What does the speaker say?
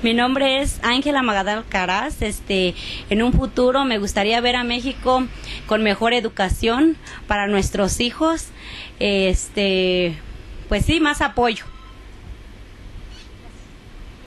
Mi nombre es Ángela Magadan Caraz. En un futuro me gustaría ver a México con mejor educación para nuestros hijos. Pues sí, más apoyo.